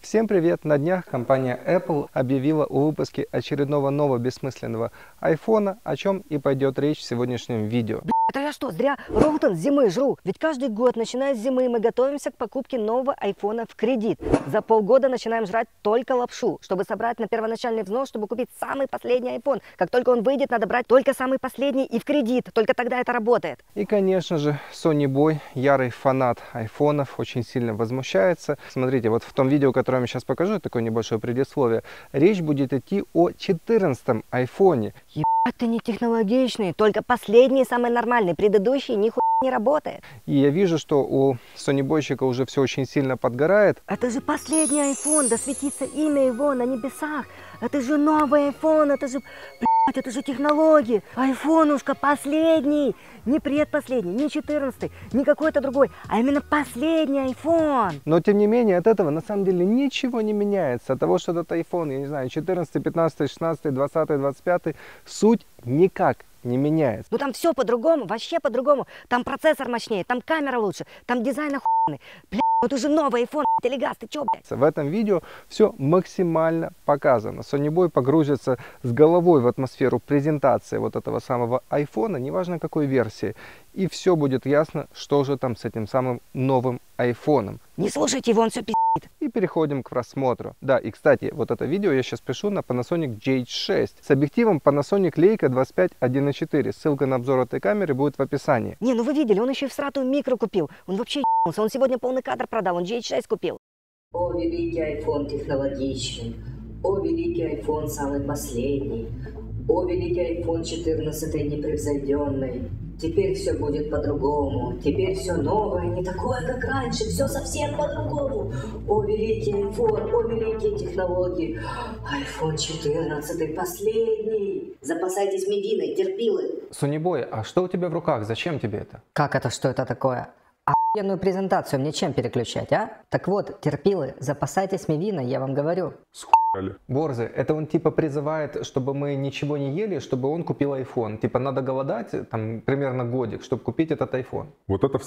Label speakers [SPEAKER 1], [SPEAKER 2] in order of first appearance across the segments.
[SPEAKER 1] Всем привет! На днях компания Apple объявила о выпуске очередного нового бессмысленного айфона, о чем и пойдет речь в сегодняшнем видео.
[SPEAKER 2] Это я что, зря роутон с зимы жру? Ведь каждый год, начиная с зимы, мы готовимся к покупке нового айфона в кредит. За полгода начинаем жрать только лапшу, чтобы собрать на первоначальный взнос, чтобы купить самый последний айфон. Как только он выйдет, надо брать только самый последний и в кредит. Только тогда это работает.
[SPEAKER 1] И, конечно же, Sony Boy, ярый фанат айфонов, очень сильно возмущается. Смотрите, вот в том видео, которое я вам сейчас покажу, такое небольшое предисловие, речь будет идти о 14-м айфоне.
[SPEAKER 2] Ебать, ты не технологичный, только последний самый нормальный, предыдущий нихуя не работает.
[SPEAKER 1] И я вижу, что у Sony Бойщика уже все очень сильно подгорает.
[SPEAKER 2] Это же последний айфон, да светится имя его на небесах. Это же новый айфон, это же, блядь, это же технологии. Айфонушка последний, не предпоследний, не 14-й, не какой-то другой, а именно последний айфон.
[SPEAKER 1] Но тем не менее от этого на самом деле ничего не меняется. От того, что этот iPhone, я не знаю, 14, 15, 16, 20, 25, суть никак не меняется.
[SPEAKER 2] Ну там все по-другому, вообще по-другому. Там процессор мощнее, там камера лучше, там дизайн охуенный. Блядь, вот уже новый iPhone, телегаз, ты чё, блядь?
[SPEAKER 1] В этом видео все максимально показано. Sony Boy погрузится с головой в атмосферу презентации вот этого самого айфона, неважно какой версии. И все будет ясно, что же там с этим самым новым айфоном.
[SPEAKER 2] Не слушайте его, он все пиздит.
[SPEAKER 1] И переходим к просмотру. Да, и кстати, вот это видео я сейчас пишу на Panasonic GH6 с объективом Panasonic Leica 25 1.4. Ссылка на обзор этой камеры будет в описании.
[SPEAKER 2] Не, ну вы видели, он еще и всратую микро купил. Он вообще ебнулся, он сегодня полный кадр продал, он GH6 купил.
[SPEAKER 3] О, великий айфон технологичный, о, великий айфон самый последний, о, великий айфон 14 непревзойденный. Теперь все будет по-другому, теперь все новое, не такое, как раньше, все совсем по-другому. О, великий айфон, о, великие технологии, айфон 14 последний. Запасайтесь мединой, терпилы.
[SPEAKER 1] Sony Boy, а что у тебя в руках? Зачем тебе это?
[SPEAKER 2] Как это, что это такое? Охуенную презентацию мне чем переключать, а? Так вот, терпилы, запасайтесь мивиной, я вам говорю.
[SPEAKER 1] Борзы, это он типа призывает, чтобы мы ничего не ели, чтобы он купил iPhone. Типа надо голодать там примерно годик, чтобы купить этот iPhone.
[SPEAKER 4] Вот это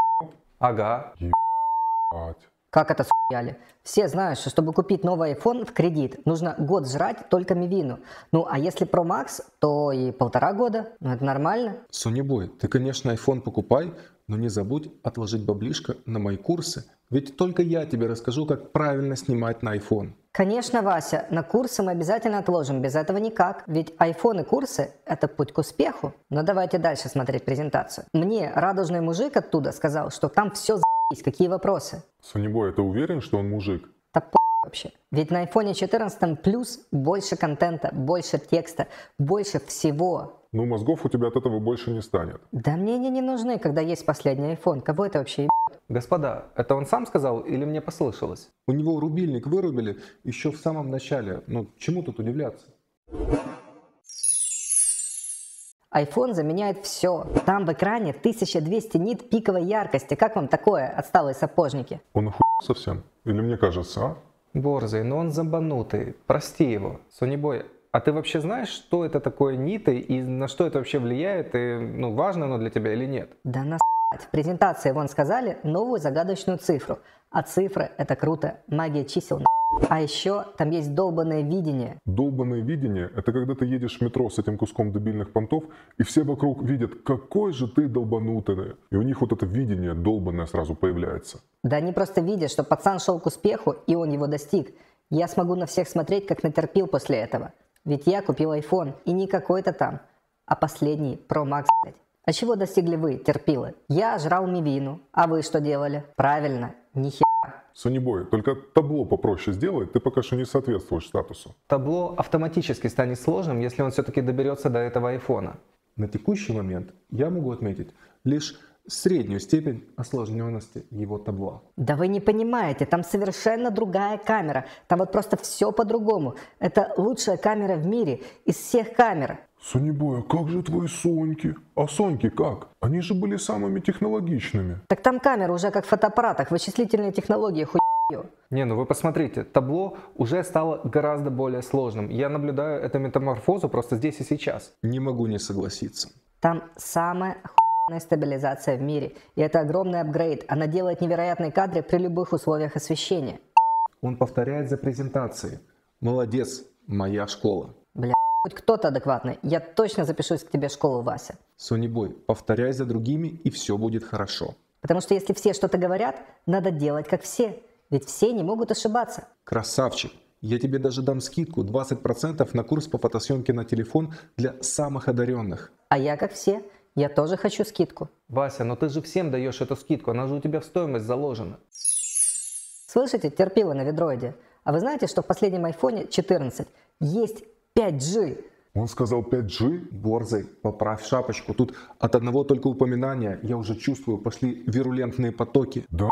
[SPEAKER 1] Ага.
[SPEAKER 4] ебать.
[SPEAKER 2] Как это схуяли? Все знают, что чтобы купить новый iPhone в кредит, нужно год жрать только мивину. Ну, а если Pro Max, то и 1,5 года. Ну, это нормально.
[SPEAKER 5] Sony Boy, ты, конечно, iPhone покупай, но не забудь отложить баблишко на мои курсы. Ведь только я тебе расскажу, как правильно снимать на iPhone.
[SPEAKER 2] Конечно, Вася, на курсы мы обязательно отложим, без этого никак. Ведь iPhone и курсы – это путь к успеху. Но давайте дальше смотреть презентацию. Мне радужный мужик оттуда сказал, что там все за***ись, какие вопросы.
[SPEAKER 4] Sony Boy, ты уверен, что он мужик?
[SPEAKER 2] Да вообще. Ведь на iPhone 14 плюс больше контента, больше текста, больше всего.
[SPEAKER 4] Ну, мозгов у тебя от этого больше не станет.
[SPEAKER 2] Да мне они не нужны, когда есть последний iPhone. Кого это вообще
[SPEAKER 1] Господа, это он сам сказал или мне послышалось?
[SPEAKER 5] У него рубильник вырубили еще в самом начале. Ну, чему тут удивляться?
[SPEAKER 2] iPhone заменяет все. Там в экране 1200 нит пиковой яркости. Как вам такое, отсталые сапожники?
[SPEAKER 4] Он охуел совсем? Или мне кажется, а?
[SPEAKER 1] Борзый, но он забанутый. Прости его. Sony Boy, а ты вообще знаешь, что это такое ниты и на что это вообще влияет? И, ну, важно оно для тебя или нет?
[SPEAKER 2] Да насрать. В презентации вон сказали новую загадочную цифру. А цифры — это круто. Магия чисел. А еще там есть долбанное видение.
[SPEAKER 4] Долбанное видение – это когда ты едешь в метро с этим куском дебильных понтов, и все вокруг видят, какой же ты долбанутый. И у них вот это видение долбанное сразу появляется.
[SPEAKER 2] Да они просто видят, что пацан шел к успеху, и он его достиг. Я смогу на всех смотреть, как натерпил после этого. Ведь я купил iPhone, и не какой-то там, а последний Pro Max, блядь. А чего достигли вы, терпилы? Я жрал мивину, а вы что делали? Правильно, нихера.
[SPEAKER 4] Sony Boy, только табло попроще сделай, ты пока что не соответствуешь статусу.
[SPEAKER 1] Табло автоматически станет сложным, если он все-таки доберется до этого айфона.
[SPEAKER 5] На текущий момент я могу отметить лишь среднюю степень осложненности его табла.
[SPEAKER 2] Да вы не понимаете, там совершенно другая камера. Там вот просто все по-другому. Это лучшая камера в мире из всех камер.
[SPEAKER 4] Sony Boy, а как же твои Соньки? А Соньки как? Они же были самыми технологичными.
[SPEAKER 2] Так там камера уже как в фотоаппаратах, вычислительные технологии хуйню.
[SPEAKER 1] Не, ну вы посмотрите, табло уже стало гораздо более сложным. Я наблюдаю эту метаморфозу просто здесь и сейчас.
[SPEAKER 5] Не могу не согласиться.
[SPEAKER 2] Там самая охуенная стабилизация в мире. И это огромный апгрейд. Она делает невероятные кадры при любых условиях освещения.
[SPEAKER 5] Он повторяет за презентацией. Молодец, моя школа.
[SPEAKER 2] Бля, хоть кто-то адекватный, я точно запишусь к тебе в школу, Вася.
[SPEAKER 5] Сонибой, повторяй за другими, и все будет хорошо.
[SPEAKER 2] Потому что если все что-то говорят, надо делать как все. Ведь все не могут ошибаться.
[SPEAKER 5] Красавчик. Я тебе даже дам скидку 20% на курс по фотосъемке на телефон для самых одаренных.
[SPEAKER 2] А я как все. Я тоже хочу скидку.
[SPEAKER 1] Вася, но ты же всем даешь эту скидку, она же у тебя в стоимость заложена.
[SPEAKER 2] Слышите, терпило на ведроиде? А вы знаете, что в последнем iPhone 14 есть 5G?
[SPEAKER 4] Он сказал 5G?
[SPEAKER 5] Борзый, поправь шапочку. Тут от одного только упоминания я уже чувствую, пошли вирулентные потоки.
[SPEAKER 4] Да.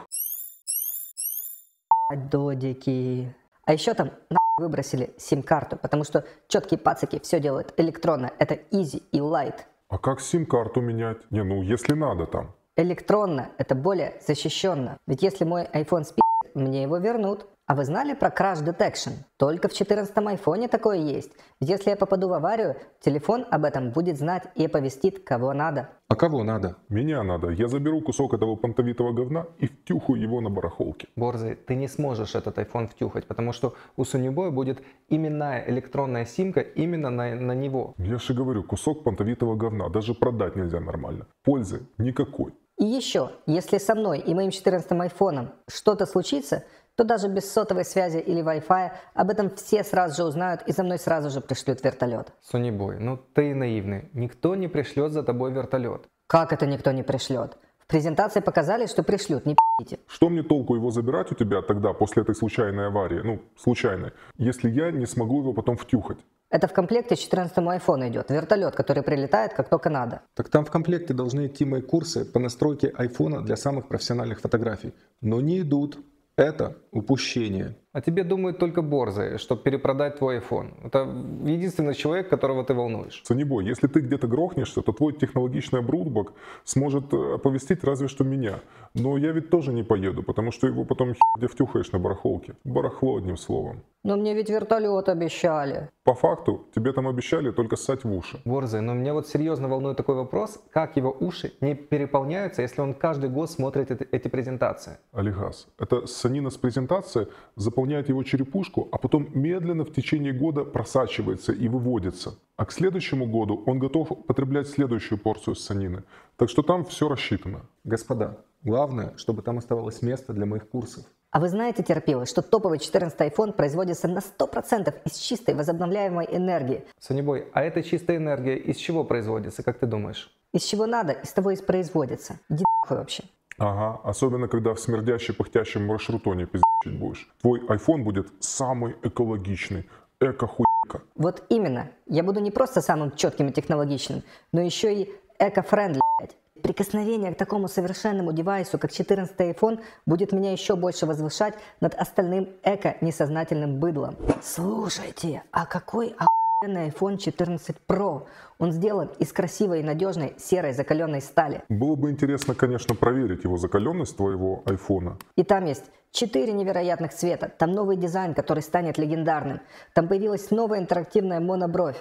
[SPEAKER 2] Додики. А еще там выбросили сим-карту, потому что четкие пацаки все делают электронно. Это easy и light.
[SPEAKER 4] А как сим-карту менять? Не, ну если надо там.
[SPEAKER 2] Электронно это более защищенно. Ведь если мой iPhone спит, мне его вернут. А вы знали про Crash Detection? Только в 14-м айфоне такое есть. Ведь если я попаду в аварию, телефон об этом будет знать и оповестит, кого надо.
[SPEAKER 5] А кого надо?
[SPEAKER 4] Меня надо. Я заберу кусок этого понтовитого говна и втюхаю его на барахолке.
[SPEAKER 1] Борзый, ты не сможешь этот iPhone втюхать, потому что у Сонибоя будет именная электронная симка именно на него.
[SPEAKER 4] Я же говорю, кусок понтовитого говна. Даже продать нельзя нормально. Пользы никакой.
[SPEAKER 2] И еще, если со мной и моим 14-м айфоном что-то случится, то даже без сотовой связи или Wi-Fi об этом все сразу же узнают и за мной сразу же пришлют вертолет.
[SPEAKER 1] Сонибой, ну ты наивный. Никто не пришлет за тобой вертолет.
[SPEAKER 2] Как это никто не пришлет? В презентации показали, что пришлют, не пи***те.
[SPEAKER 4] Что мне толку его забирать у тебя тогда, после этой случайной аварии, ну, случайной, если я не смогу его потом втюхать?
[SPEAKER 2] Это в комплекте с 14-му айфону идет. Вертолет, который прилетает, как только надо.
[SPEAKER 5] Так там в комплекте должны идти мои курсы по настройке айфона для самых профессиональных фотографий. Но не идут. Это упущение.
[SPEAKER 1] А тебе думают только борзые, чтобы перепродать твой iPhone. Это единственный человек, которого ты волнуешь.
[SPEAKER 4] Сонибой, если ты где-то грохнешься, то твой технологичный обрудбок сможет оповестить разве что меня. Но я ведь тоже не поеду, потому что его потом где втюхаешь на барахолке. Барахло, одним словом.
[SPEAKER 2] Но мне ведь вертолет обещали.
[SPEAKER 4] По факту, тебе там обещали только ссать в уши.
[SPEAKER 1] Борзый, но меня вот серьезно волнует такой вопрос, как его уши не переполняются, если он каждый год смотрит эти презентации.
[SPEAKER 4] Олигас, это ссанина с презентации заполняет его черепушку, а потом медленно в течение года просачивается и выводится. А к следующему году он готов потреблять следующую порцию ссанины. Так что там все рассчитано.
[SPEAKER 5] Господа, главное, чтобы там оставалось место для моих курсов.
[SPEAKER 2] А вы знаете, терпилы, что топовый 14-й iPhone производится на 100% из чистой возобновляемой энергии.
[SPEAKER 1] Сонибой, а эта чистая энергия из чего производится, как ты думаешь?
[SPEAKER 2] Из чего надо, из того и производится. Иди нахуй вообще.
[SPEAKER 4] Ага, особенно когда в смердящей пыхтящем маршрутоне пиздячить будешь. Твой iPhone будет самый экологичный, эко-хуйка.
[SPEAKER 2] Вот именно. Я буду не просто самым четким и технологичным, но еще и эко-френдли, блядь. Прикосновение к такому совершенному девайсу, как 14-й iPhone, будет меня еще больше возвышать над остальным эко-несознательным быдлом. Слушайте, а какой охуенный iPhone 14 Pro? Он сделан из красивой и надежной серой закаленной стали.
[SPEAKER 4] Было бы интересно, конечно, проверить его закаленность твоего айфона.
[SPEAKER 2] И там есть 4 невероятных цвета. Там новый дизайн, который станет легендарным. Там появилась новая интерактивная монобровь.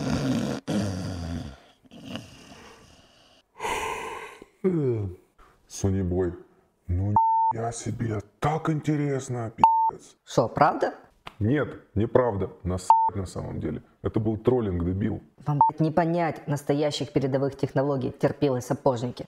[SPEAKER 4] Сонибой, ну я себе, так интересно, пи***ц.
[SPEAKER 2] Шо, правда?
[SPEAKER 4] Нет, неправда, насрать на самом деле. Это был троллинг, дебил.
[SPEAKER 2] Вам, блядь, не понять настоящих передовых технологий, терпилы сапожники.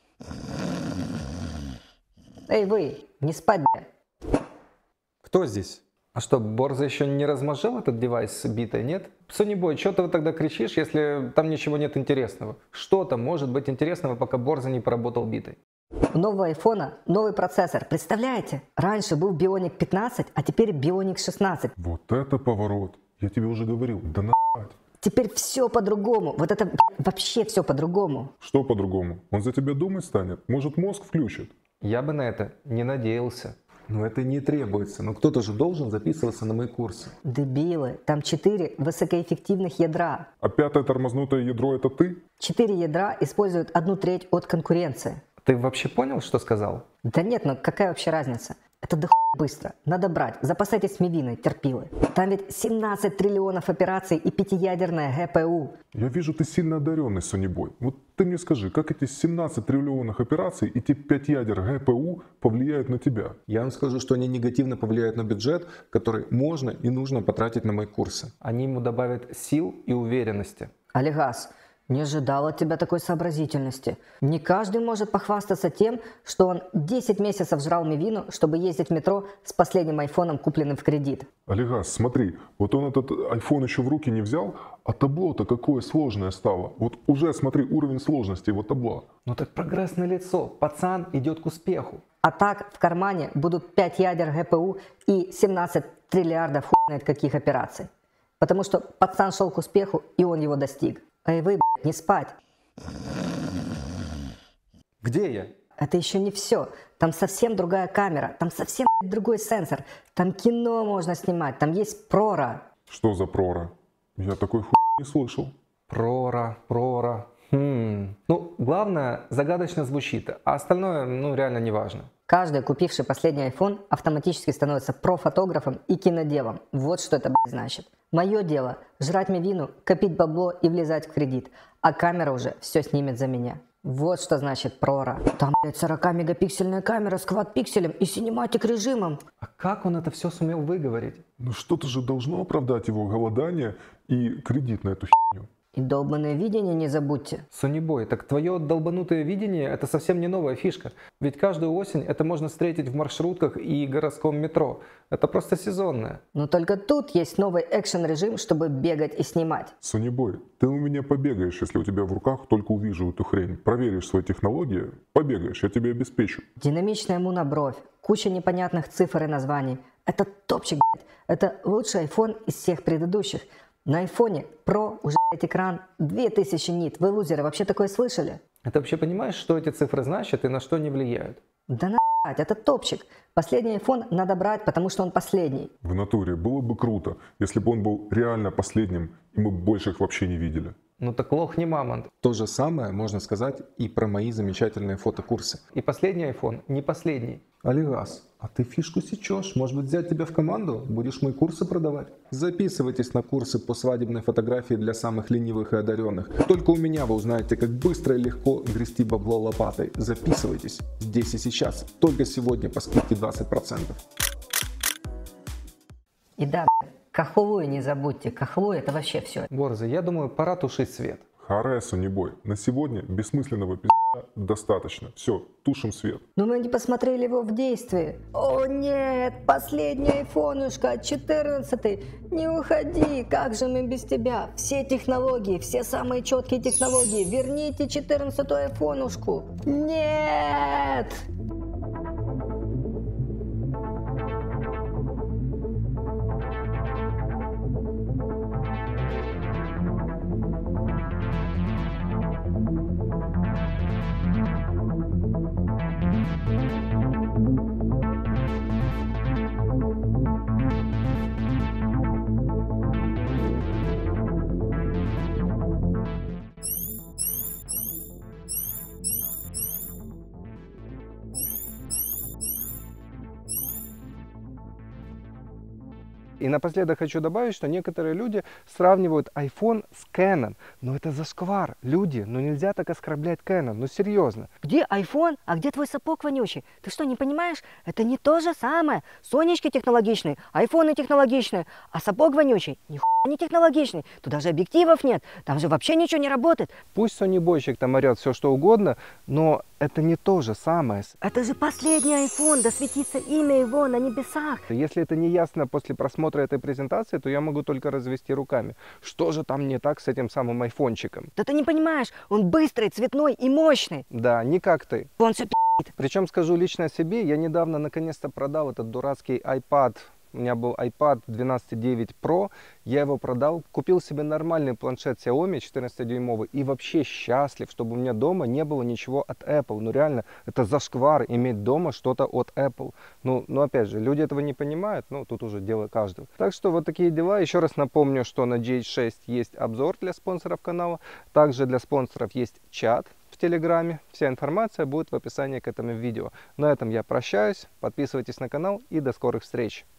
[SPEAKER 2] Эй вы, не спать, бля.
[SPEAKER 1] Кто здесь? А что, Борза еще не размозжил этот девайс с битой, нет? Сонибой, что ты тогда кричишь, если там ничего нет интересного? Что там может быть интересного, пока Борза не поработал битой?
[SPEAKER 2] У нового айфона новый процессор, представляете? Раньше был Bionic 15, а теперь Bionic 16.
[SPEAKER 4] Вот это поворот. Я тебе уже говорил, да нахать.
[SPEAKER 2] Теперь все по-другому. Вот это вообще все по-другому.
[SPEAKER 4] Что по-другому? Он за тебя думать станет? Может, мозг включит?
[SPEAKER 1] Я бы на это не надеялся.
[SPEAKER 5] Но это не требуется. Но кто-то же должен записываться на мои курсы.
[SPEAKER 2] Дебилы, там 4 высокоэффективных ядра.
[SPEAKER 4] А пятое тормознутое ядро это ты?
[SPEAKER 2] 4 ядра используют 1/3 от конкуренции.
[SPEAKER 1] Ты вообще понял, что сказал?
[SPEAKER 2] Да нет, ну какая вообще разница? Это до хуя быстро. Надо брать. Запасайтесь мивиной, терпилы. Там ведь 17 триллионов операций и 5-ядерная ГПУ.
[SPEAKER 4] Я вижу, ты сильно одаренный, Сонибой. Вот ты мне скажи, как эти 17 триллионных операций и те 5 ядер ГПУ повлияют на тебя?
[SPEAKER 5] Я вам скажу, что они негативно повлияют на бюджет, который можно и нужно потратить на мои курсы.
[SPEAKER 1] Они ему добавят сил и уверенности.
[SPEAKER 2] Олегас, не ожидал от тебя такой сообразительности. Не каждый может похвастаться тем, что он 10 месяцев жрал мивину, чтобы ездить в метро с последним айфоном, купленным в кредит.
[SPEAKER 4] Олегас, смотри, вот он этот iPhone еще в руки не взял, а табло-то какое сложное стало. Вот уже смотри уровень сложности его табла.
[SPEAKER 1] Ну так прогресс налицо. Пацан идет к успеху.
[SPEAKER 2] А так в кармане будут 5 ядер ГПУ и 17 триллиардов хуй знает каких операций. Потому что пацан шел к успеху, и он его достиг. Эй вы, блядь, не спать.
[SPEAKER 1] Где я?
[SPEAKER 2] Это еще не все. Там совсем другая камера, там совсем другой сенсор. Там кино можно снимать, там есть прора.
[SPEAKER 4] Что за прора? Я такой не слышал.
[SPEAKER 1] Прора. Ну, главное, загадочно звучит, а остальное, ну, реально не важно.
[SPEAKER 2] Каждый, купивший последний iPhone, автоматически становится профотографом и киноделом. Вот что это, блядь, значит. Мое дело – жрать мивину, копить бабло и влезать в кредит. А камера уже все снимет за меня. Вот что значит прора. Там, блядь, 40-мегапиксельная камера с квад-пикселем и синематик режимом.
[SPEAKER 1] А как он это все сумел выговорить?
[SPEAKER 4] Ну что-то же должно оправдать его голодание и кредит на эту херню.
[SPEAKER 2] И долбанное видение не забудьте.
[SPEAKER 1] Сонибой, так твое долбанутое видение – это совсем не новая фишка. Ведь каждую осень это можно встретить в маршрутках и городском метро. Это просто сезонное.
[SPEAKER 2] Но только тут есть новый экшен-режим, чтобы бегать и снимать.
[SPEAKER 4] Сонибой, ты у меня побегаешь, если у тебя в руках только увижу эту хрень. Проверишь свои технологии, побегаешь, я тебе обеспечу.
[SPEAKER 2] Динамичная монобровь, куча непонятных цифр и названий. Это топчик, блядь. Это лучший iPhone из всех предыдущих. На iPhone Pro уже экран 2000 нит. Вы, лузеры, вообще такое слышали?
[SPEAKER 1] А ты вообще понимаешь, что эти цифры значат и на что они влияют?
[SPEAKER 2] Да нахуй, это топчик. Последний iPhone надо брать, потому что он последний.
[SPEAKER 4] В натуре было бы круто, если бы он был реально последним, и мы больше их вообще не видели.
[SPEAKER 1] Ну так лох не мамонт.
[SPEAKER 5] То же самое можно сказать и про мои замечательные фотокурсы.
[SPEAKER 1] И последний iPhone не последний.
[SPEAKER 5] Олегас, а ты фишку сечешь? Может быть, взять тебя в команду? Будешь мои курсы продавать? Записывайтесь на курсы по свадебной фотографии для самых ленивых и одаренных. Только у меня вы узнаете, как быстро и легко грести бабло лопатой. Записывайтесь здесь и сейчас. Только сегодня по скидке 20%.
[SPEAKER 2] И да, кахлу не забудьте. Кахлу это вообще все.
[SPEAKER 1] Борза, я думаю, пора тушить свет.
[SPEAKER 4] Харе, Сонибой, на сегодня бессмысленного достаточно. Все, тушим свет.
[SPEAKER 2] Но мы не посмотрели его в действии. О нет, последний айфонушка, 14. Не уходи, как же мы без тебя? Все технологии, все самые четкие технологии. Верните 14-ю айфонушку. Нет!
[SPEAKER 1] И напоследок хочу добавить, что некоторые люди сравнивают iPhone с Canon. Но это зашквар. Люди, ну нельзя так оскорблять Canon. Ну серьезно.
[SPEAKER 2] Где iPhone, а где твой сапог вонючий? Ты что, не понимаешь? Это не то же самое. Сонечки технологичные, айфоны технологичные, а сапог вонючий нихуя не технологичный. Тут даже объективов нет, там же вообще ничего не работает.
[SPEAKER 1] Пусть сонибойщик там орет все что угодно, но это не то же самое.
[SPEAKER 2] Это же последний iPhone, да светится имя его на небесах.
[SPEAKER 1] Если это не ясно после просмотра этой презентации, то я могу только развести руками. Что же там не так с этим самым айфончиком?
[SPEAKER 2] Да ты не понимаешь, он быстрый, цветной и мощный.
[SPEAKER 1] Да, не как ты.
[SPEAKER 2] Он все пи***ит.
[SPEAKER 1] Причем скажу лично о себе, я недавно наконец-то продал этот дурацкий iPad. У меня был iPad 12.9 Pro, я его продал, купил себе нормальный планшет Xiaomi 14-дюймовый и вообще счастлив, чтобы у меня дома не было ничего от Apple. Ну реально, это зашквар иметь дома что-то от Apple. Ну опять же, люди этого не понимают, ну тут уже дело каждого. Так что вот такие дела. Еще раз напомню, что на GH6 есть обзор для спонсоров канала, также для спонсоров есть чат. в Телеграме. Вся информация будет в описании к этому видео. На этом я прощаюсь. Подписывайтесь на канал и до скорых встреч.